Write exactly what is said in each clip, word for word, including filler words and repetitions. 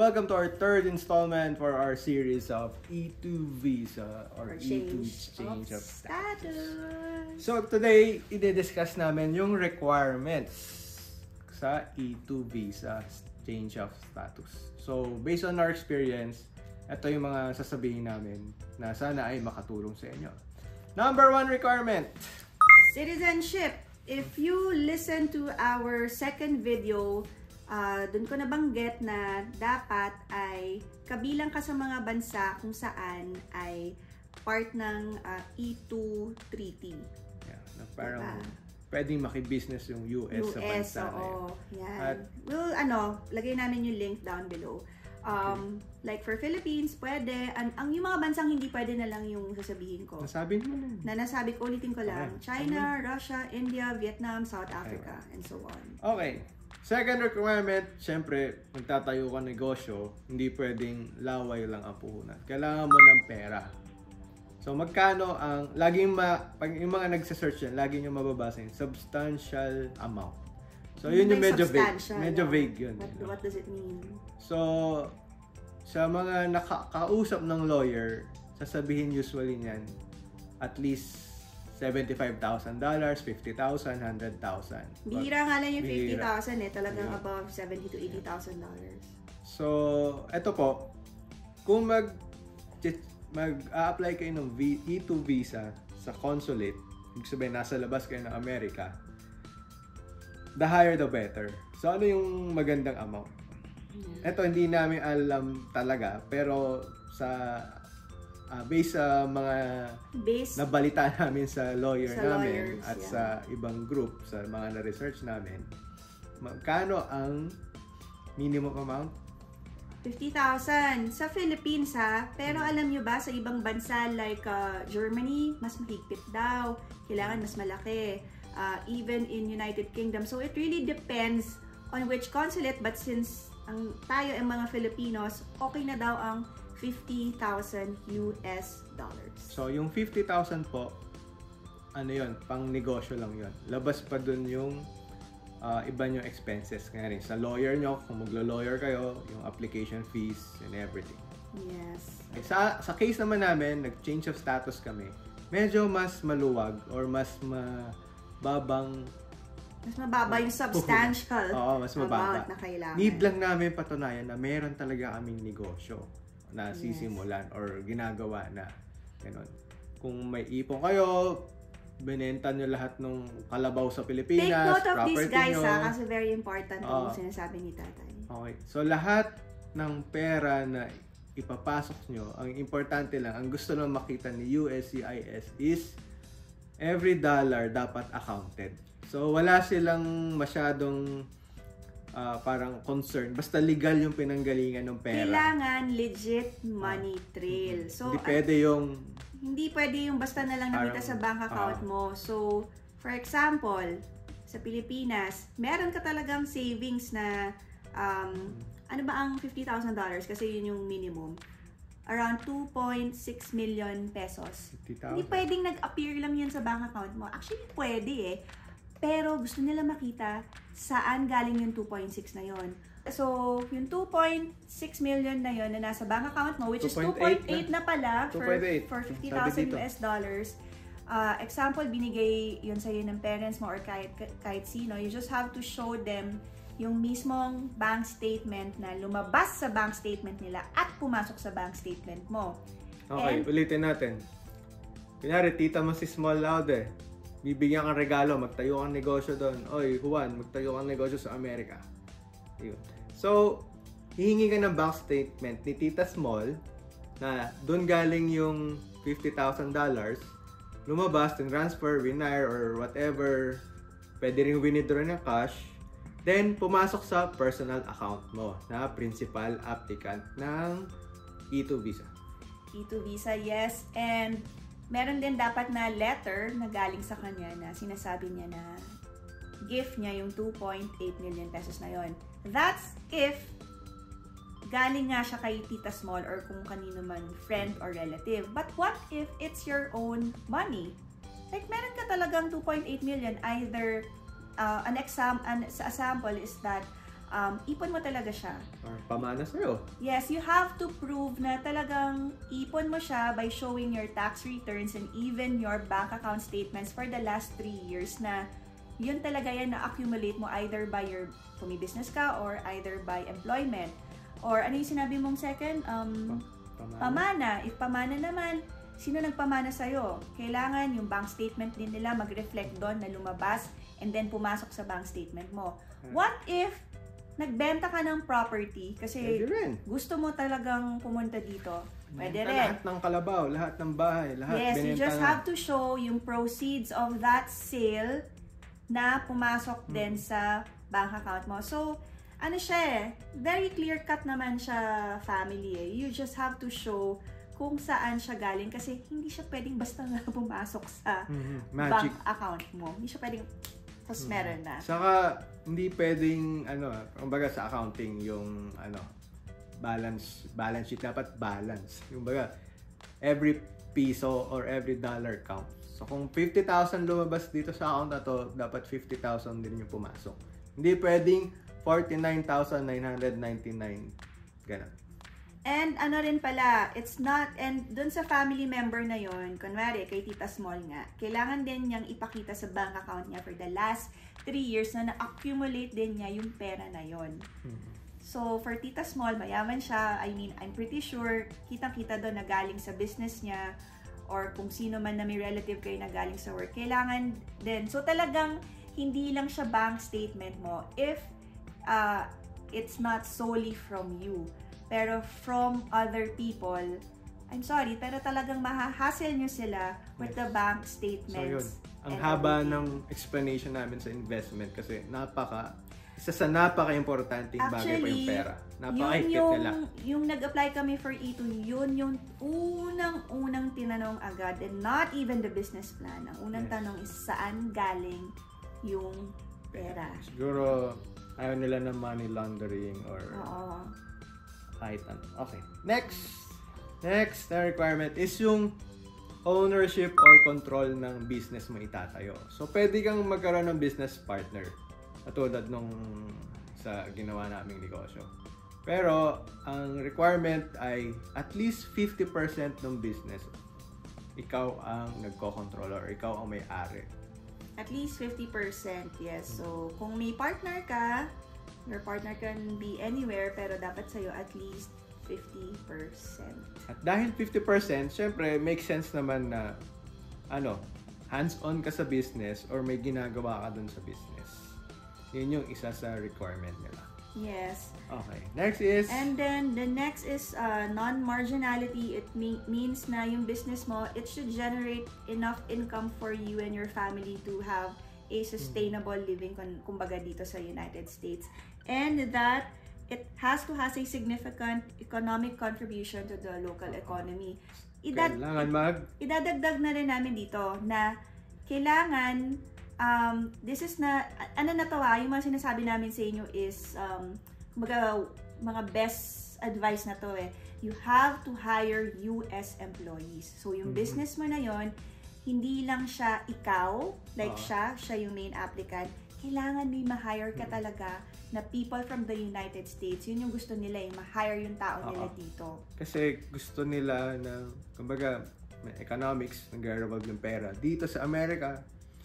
welcome to our third installment for our series of E two visa or, or E two change of, of status. status. So today, i-discuss namin yung requirements sa E two visa change of status. So based on our experience, ito yung mga sasabihin namin na sana ay makatulong sa inyo. Number one requirement. Citizenship. If you listen to our second video, Uh, doon ko nabanggit na dapat ay kabilang ka sa mga bansa kung saan ay part ng uh, E two treaty. Yeah, na parang diba? Pwedeng maki-business yung U S, U S sa bansa oo, na yun. Yan. At, well, ano, lagay namin yung link down below. Um, okay. Like for Philippines, pwede. Ang, ang yung mga bansang hindi pwede na lang yung sasabihin ko. Nasabi naman yun. Na nasabi ko, ulitin ko lang. Okay. China, okay. Russia, India, Vietnam, South Africa, okay. and so on. Okay. Second requirement, syempre, magtatayo ka negosyo, hindi pwedeng laway lang ang puhunan. Kailangan mo ng pera. So, magkano ang, laging ma, pag yung mga nagsisearch yan, lagi nyo mababasa yung substantial amount. So, yun yung medyo vague. Medyo vague yun. What, what does it mean? So, sa mga nakakausap ng lawyer, sasabihin usually niyan, at least seventy-five thousand dollars, fifty thousand, one hundred thousand. Bihira nga lang yung fifty thousand eh. Talagang yeah. above seventy to eighty thousand dollars. So, eto po. Kung mag mag-a-apply kayo ng E two visa sa consulate, ibig sabihin nasa labas kayo ng Amerika, the higher the better. So, ano yung magandang amount? Yeah. Eto, hindi namin alam talaga. Pero sa Uh, based sa mga based nabalita namin sa lawyer sa namin lawyers, at yeah. sa ibang group, sa mga na-research namin, magkano ang minimum amount? fifty thousand sa Philippines ha. Pero hmm. alam nyo ba, sa ibang bansa like uh, Germany, mas mahigpit daw. Kailangan mas malaki. Uh, even in United Kingdom. So it really depends on which consulate. But since ang tayo ang mga Filipinos, okay na daw ang fifty thousand U S dollars. So, yung fifty thousand po, ano yun, pang negosyo lang yun. Labas pa dun yung uh, iba yung expenses. Kaya rin, sa lawyer nyo, kung maglo-lawyer kayo, yung application fees and everything. Yes. Okay, sa, sa case naman namin, nag-change of status kami, medyo mas maluwag or mas mababang mas mababa yung substantial Oo, mas mababa. amount na kailangan. Need lang namin patunayan na meron talaga kaming negosyo na sisimulan yes. or ginagawa na. Ganun. Kung may ipon kayo, binenta nyo lahat ng kalabaw sa Pilipinas, take note of these guys nyo. ha, kasi very important uh, yung sinasabi ni tatay. Okay. So lahat ng pera na ipapasok nyo, ang importante lang, ang gusto lang makita ni U S C I S is every dollar dapat accounted. So wala silang masyadong Uh, parang concern. Basta legal yung pinanggalingan ng pera. Kailangan legit money trail. So, hindi pwede yung... Hindi pwede yung basta na lang nakita sa bank account uh, mo. So, for example, sa Pilipinas, meron ka talagang savings na, um, ano ba ang fifty thousand dollars? Kasi yun yung minimum. Around two point six million pesos. Hindi pwedeng nag-appear lang yun sa bank account mo. Actually, pwede eh. Pero gusto nila makita saan galing yung two point six na yon. So, yung two point six million na yon na nasa bank account mo, which is two point eight na, na pala for, for fifty thousand U S dollars. Uh, example, binigay yun sa'yo ng parents mo or kahit, kahit sino. You just have to show them yung mismong bank statement na lumabas sa bank statement nila at pumasok sa bank statement mo. Okay, And, ulitin natin. Kunyari, tita mo si Small Loud eh. Bibigyan kang regalo, magtayo kang negosyo doon. Oy, Juan, magtayo kang negosyo sa Amerika. Yun. So, hihingi ka ng bank statement ni Tita Small na doon galing yung fifty thousand dollars, lumabas, transfer, winire, or whatever, pwede rin withdraw ng cash, then pumasok sa personal account mo na principal applicant ng E two visa. E two visa, yes. And meron din dapat na letter na galing sa kanya na sinasabi niya na gift niya yung two point eight million pesos na yon. That's if galing nga siya kay Tita Small or kung kanino man, friend or relative. But what if it's your own money? Like, meron ka talagang two point eight million. Either, uh, an exam, an, a sample is that um, ipon mo talaga siya. Or pamana sa'yo. Yes, you have to prove na talagang ipon mo siya by showing your tax returns and even your bank account statements for the last three years na yun talaga yan na-accumulate mo either by your, kung may business ka, or either by employment. Or ano yung sinabi mong second? Um, pamana. pamana. If pamana naman, sino nagpamana sa'yo? Kailangan yung bank statement din nila mag-reflect doon na lumabas and then pumasok sa bank statement mo. What if nagbenta ka ng property kasi gusto mo talagang pumunta dito? Pwede rin. Lahat ng kalabaw, lahat ng bahay, lahat yes, binenta you just na. have to show yung proceeds of that sale na pumasok hmm. din sa bank account mo. So, ano siya eh, very clear-cut naman siya family eh. You just have to show kung saan siya galing kasi hindi siya pwedeng basta na pumasok sa mm-hmm. bank account mo. Hindi siya pwedeng tapos mm-hmm. meron na. Saka, hindi pwedeng, ano, kumbaga sa accounting, yung, ano, balance, balance sheet, dapat balance. Yung baga, every piso or every dollar counts. So, kung fifty thousand lumabas dito sa account na to, dapat fifty thousand din yung pumasok. Hindi pwedeng forty-nine thousand nine hundred ninety-nine. Ganun. And ano rin pala, it's not, and dun sa family member na yon, kunwari, kay Tita Small nga, kailangan din niyang ipakita sa bank account niya for the last three years na na-accumulate din niya yung pera na yon. Mm-hmm. So, for Tita Small, mayaman siya. I mean, I'm pretty sure, kitang-kita doon na galing sa business niya or kung sino man na may relative kayo na galing sa work. Kailangan din. So, talagang hindi lang siya bank statement mo if uh, it's not solely from you. Pero from other people, I'm sorry, pero talagang mahahassle nyo sila with yes. the bank statements. So, yun. Ang haba everything. Ng explanation namin sa investment kasi napaka, isa sa napaka-importanting bagay pa yung pera. Napaka-higpit yung, nila. Yung nag-apply kami for E two, yun yung unang-unang tinanong agad and not even the business plan. Ang unang yes. tanong is saan galing yung pera. Siguro, ayaw nila ng money laundering or... Oo. Kahit ano. Okay. Next. Next na requirement is yung ownership or control ng business mo itatayo. So, pwede kang magkaroon ng business partner. Katulad nung sa ginawa naming negosyo. Pero, ang requirement ay at least fifty percent ng business. Ikaw ang nagko-control or ikaw ang may-ari. At least fifty percent, yes. So, kung may partner ka, your partner can be anywhere, pero dapat sa'yo at least fifty percent. At dahil fifty percent, syempre, makes sense naman na, ano, hands-on ka sa business or may ginagawa ka dun sa business. Yun yung isa sa requirement nila. Yes. Okay. Next is... And then, the next is uh, non-marginality. It me means na yung business mo, it should generate enough income for you and your family to have a sustainable living, kumbaga dito sa United States. And that it has to has a significant economic contribution to the local economy. Idad kailangan mag... Idadagdag na rin namin dito na kailangan, um, this is na, ano na to ha, yung mga sinasabi namin sa inyo is, um, kumbaga, mga best advice na to eh. You have to hire U S employees. So, yung mm-hmm. business mo na yon, hindi lang siya ikaw, like uh, siya, siya yung main applicant. Kailangan may ma-hire ka talaga na people from the United States. Yun yung gusto nila, yung ma-hire yung tao uh, nila dito. Kasi gusto nila na, kumbaga, economics, nag-revolve ng pera. Dito sa Amerika,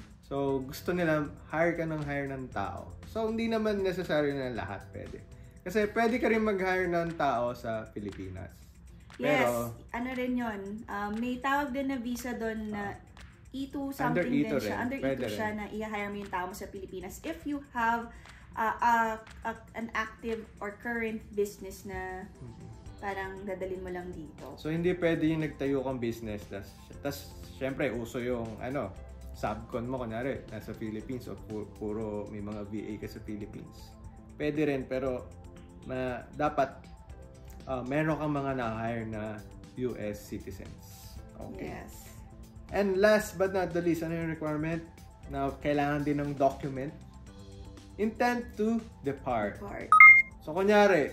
so gusto nila hire ka ng hire ng tao. So hindi naman necessary na lahat pwede. Kasi pwede ka rin mag-hire ng tao sa Pilipinas. Yes, pero, ano rin yun. Um, may tawag din na visa doon na uh, E two something E two din siya. rin. Under E two siya na i-hire mo yung tao mo sa Pilipinas. If you have uh, uh, uh, an active or current business na parang dadalhin mo lang dito. So, hindi pwede yung nagtayo kang business. Tas, tas syempre, uso yung ano, subcon mo, kunwari, nasa Philippines o pu- puro may mga V A ka sa Philippines. Pwede rin, pero na, dapat uh, meron kang mga na-hire na U S citizens. Okay. Yes. And last but not the least, ano yung requirement? Na kailangan din ng document. Intent to depart. depart. So, kunyari,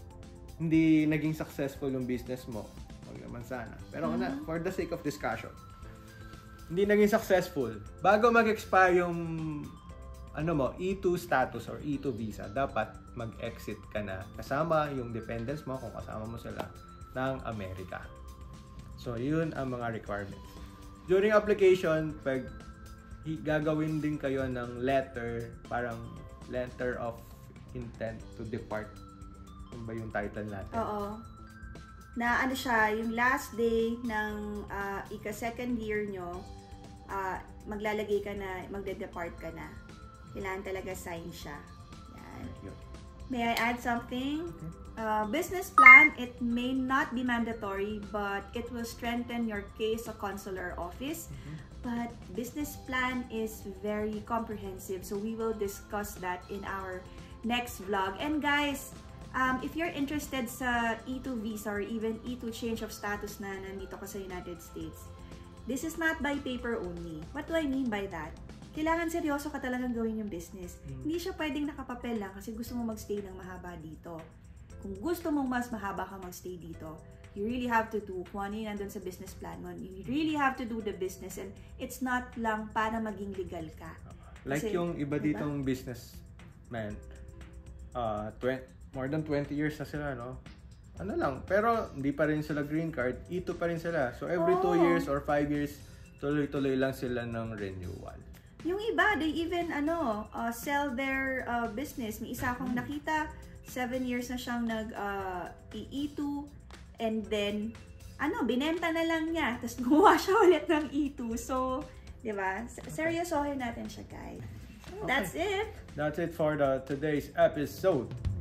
hindi naging successful yung business mo. Huwag naman sana. Pero mm-hmm. na, for the sake of discussion, hindi naging successful. Bago mag-expire yung ano mo, E two status or E two visa, dapat mag-exit ka na kasama yung dependents mo, kung kasama mo sila, ng Amerika. So, yun ang mga requirements. During application, pag gagawin din kayo ng letter, parang letter of intent to depart. Ano ba yung title natin? Oo. Na ano siya, yung last day ng uh, ika-second year nyo, uh, maglalagay ka na, magde-depart ka na. Kailangan talaga sign siya. Yan. May I add something? Uh, business plan, it may not be mandatory, but it will strengthen your case sa consular office. Mm-hmm. But business plan is very comprehensive, so we will discuss that in our next vlog. And guys, Um, if you're interested sa E two visa or even E two change of status na nandito ka sa United States, this is not by paper only. What do I mean by that? Kailangan seryoso ka talagang gawin yung business. Mm. Hindi siya pwedeng nakapapel lang kasi gusto mo magstay ng mahaba dito. Kung gusto mong mas mahaba ka magstay dito, you really have to do kung ano yung nandun sa business plan mo. You really have to do the business, and it's not lang para maging legal ka. Like kasi, yung iba diba? Ditong business man, uh, twenty more than twenty years na sila, no? Ano lang, pero hindi pa rin sila green card, E two pa rin sila. So every two oh. years or five years, tuloy-tuloy lang sila ng renewal. Yung iba, they even ano, uh, sell their uh, business. May isa akong nakita, seven years na siyang nag uh, E two, and then ano, binenta na lang niya, tapos gumawa siya ulit ng E two. So, di ba? Seryosohin natin siya, guys. So, okay. That's it. That's it for the today's episode.